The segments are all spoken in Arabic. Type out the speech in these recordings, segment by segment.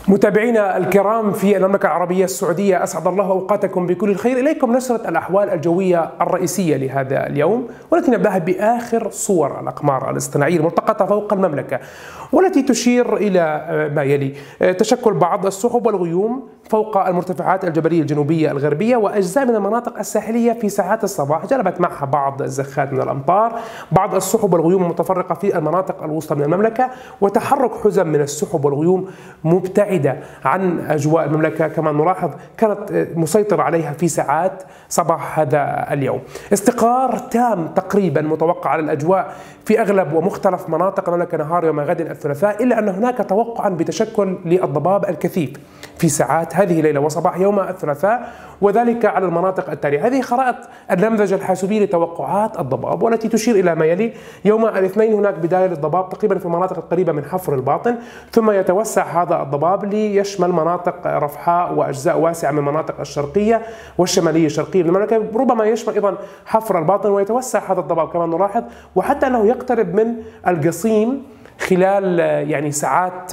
متابعينا الكرام في المملكة العربية السعودية، أسعد الله أوقاتكم بكل الخير. إليكم نشرة الأحوال الجوية الرئيسية لهذا اليوم، والتي نبدأها بآخر صور الأقمار الاصطناعية الملتقطة فوق المملكة، والتي تشير إلى ما يلي: تشكل بعض السحب والغيوم فوق المرتفعات الجبلية الجنوبية الغربية وأجزاء من المناطق الساحلية في ساعات الصباح، جلبت معها بعض الزخات من الأمطار، بعض السحب والغيوم المتفرقة في المناطق الوسطى من المملكة، وتحرك حزم من السحب والغيوم مبتعدة عن أجواء المملكة كما نلاحظ كانت مسيطرة عليها في ساعات صباح هذا اليوم. استقرار تام تقريبا متوقع على الأجواء في أغلب ومختلف مناطق المملكة نهار يوم غد الثلاثاء، إلا أن هناك توقعا بتشكل للضباب الكثيف في ساعات هذه الليلة وصباح يوم الثلاثاء، وذلك على المناطق التالية. هذه خرائط النمذجة الحاسوبي لتوقعات الضباب، والتي تشير إلى ما يلي: يوم الاثنين هناك بداية للضباب تقريبا في المناطق القريبة من حفر الباطن، ثم يتوسع هذا الضباب ليشمل مناطق رفحاء وأجزاء واسعة من المناطق الشرقية والشمالية الشرقية من المملكة، ربما يشمل أيضا حفر الباطن، ويتوسع هذا الضباب كما نلاحظ، وحتى أنه يقترب من القصيم خلال ساعات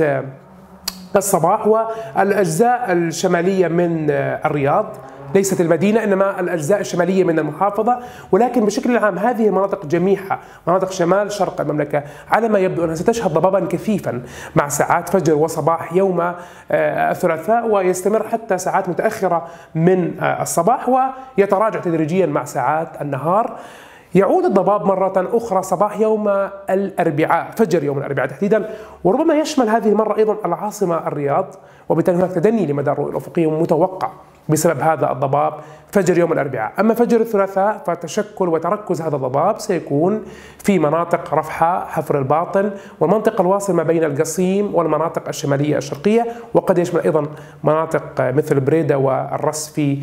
الصباح والأجزاء الشمالية من الرياض، ليست المدينة إنما الأجزاء الشمالية من المحافظة. ولكن بشكل عام هذه المناطق جميعها مناطق شمال شرق المملكة على ما يبدو أنها ستشهد ضبابا كثيفا مع ساعات فجر وصباح يوم الثلاثاء، ويستمر حتى ساعات متأخرة من الصباح، ويتراجع تدريجيا مع ساعات النهار. يعود الضباب مرة أخرى صباح يوم الأربعاء، فجر يوم الأربعاء تحديدا، وربما يشمل هذه المرة أيضا العاصمة الرياض، وبالتالي هناك تدني لمدى الرؤية الأفقية متوقع بسبب هذا الضباب فجر يوم الأربعاء. أما فجر الثلاثاء فتشكل وتركز هذا الضباب سيكون في مناطق رفحاء، حفر الباطن، والمنطقة الواصلة ما بين القصيم والمناطق الشمالية الشرقية، وقد يشمل أيضا مناطق مثل بريدة والرس في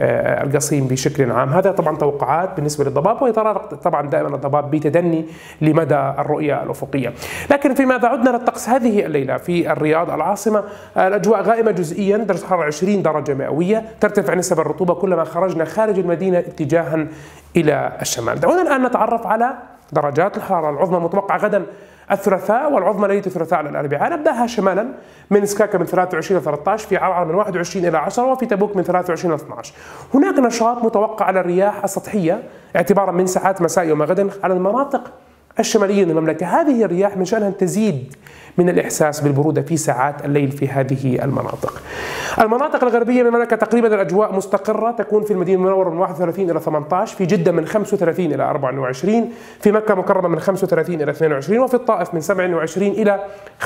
القصيم بشكل عام. هذا طبعا توقعات بالنسبة للضباب، ويتراوح طبعا دائما الضباب بتدني لمدى الرؤية الأفقية. لكن فيما إذا عدنا للطقس هذه الليلة في الرياض العاصمة، الأجواء غائمة جزئيا، درجة الحرارة 20 درجة مئوية، ترتفع نسب الرطوبة كلما خرجنا خارج المدينة اتجاها إلى الشمال. دعونا الآن نتعرف على درجات الحرارة العظمى المتوقعة غدا الثلاثاء والعظمى ليلة الثلاثاء على الأربعاء. نبدأها شمالا من سكاكا من 23 إلى 13، في عرعر من 21 إلى 10، وفي تبوك من 23 إلى 12. هناك نشاط متوقع على الرياح السطحية اعتبارا من ساعات مساء يوم غد على المناطق الشمالية من المملكة. هذه الرياح من شأنها أن تزيد من الإحساس بالبرودة في ساعات الليل في هذه المناطق. المناطق الغربية من المملكة تقريبا الأجواء مستقرة، تكون في المدينة المنورة من 31 إلى 18، في جدة من 35 إلى 24، في مكة المكرمة من 35 إلى 22، وفي الطائف من 27 إلى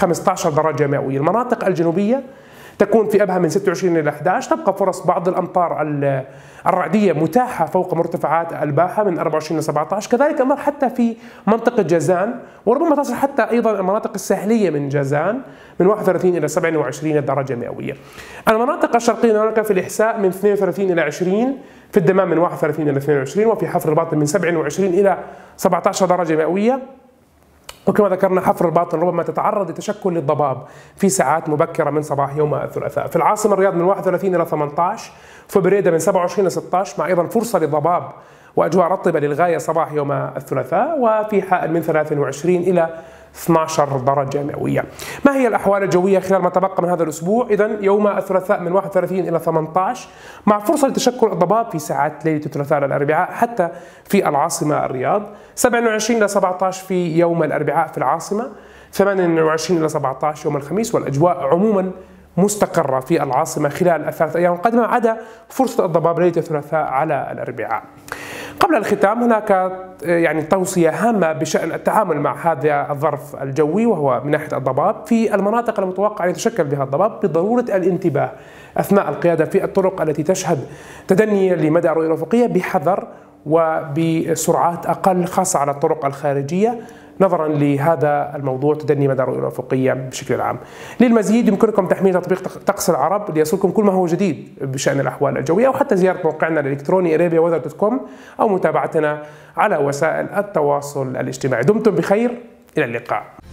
15 درجة مئوية. المناطق الجنوبية تكون في أبها من 26 إلى 11، تبقى فرص بعض الأمطار الرعدية متاحة فوق مرتفعات الباحة من 24 إلى 17، كذلك الأمر حتى في منطقة جازان، وربما تصل حتى أيضا المناطق الساحلية من جازان من 31 إلى 27 درجة مئوية. المناطق الشرقية من المملكة في الإحساء من 32 إلى 20، في الدمام من 31 إلى 22، وفي حفر الباطن من 27 إلى 17 درجة مئوية. وكما ذكرنا حفر الباطن ربما تتعرض لتشكل للضباب في ساعات مبكرة من صباح يوم الثلاثاء. في العاصمة الرياض من 31 إلى 18، في بريدة من 27 إلى 16، مع أيضا فرصة للضباب وأجواء رطبة للغاية صباح يوم الثلاثاء، وفي حائل من 23 إلى 12 درجة مئوية. ما هي الأحوال الجوية خلال ما تبقى من هذا الأسبوع؟ إذن يوم الثلاثاء من 31 إلى 18، مع فرصة لتشكل الضباب في ساعات ليلة الثلاثاء الأربعاء حتى في العاصمة الرياض، 27 إلى 17 في يوم الأربعاء في العاصمة، 28 إلى 17 يوم الخميس، والأجواء عموما مستقرة في العاصمة خلال الثلاث أيام القادمة، عدا فرصة الضباب ليلة الثلاثاء على الأربعاء. قبل الختام هناك توصية هامة بشأن التعامل مع هذا الظرف الجوي، وهو من ناحية الضباب في المناطق المتوقع أن يتشكل بها الضباب، بضرورة الانتباه أثناء القيادة في الطرق التي تشهد تدني لمدى الرؤية الأفقية بحذر وبسرعات أقل، خاصة على الطرق الخارجية، نظرا لهذا الموضوع تدني مدى الرؤية الأفقية بشكل عام. للمزيد يمكنكم تحميل تطبيق طقس العرب ليصلكم كل ما هو جديد بشأن الأحوال الجوية، أو حتى زيارة موقعنا الإلكتروني arabiaweather.com، أو متابعتنا على وسائل التواصل الاجتماعي. دمتم بخير، إلى اللقاء.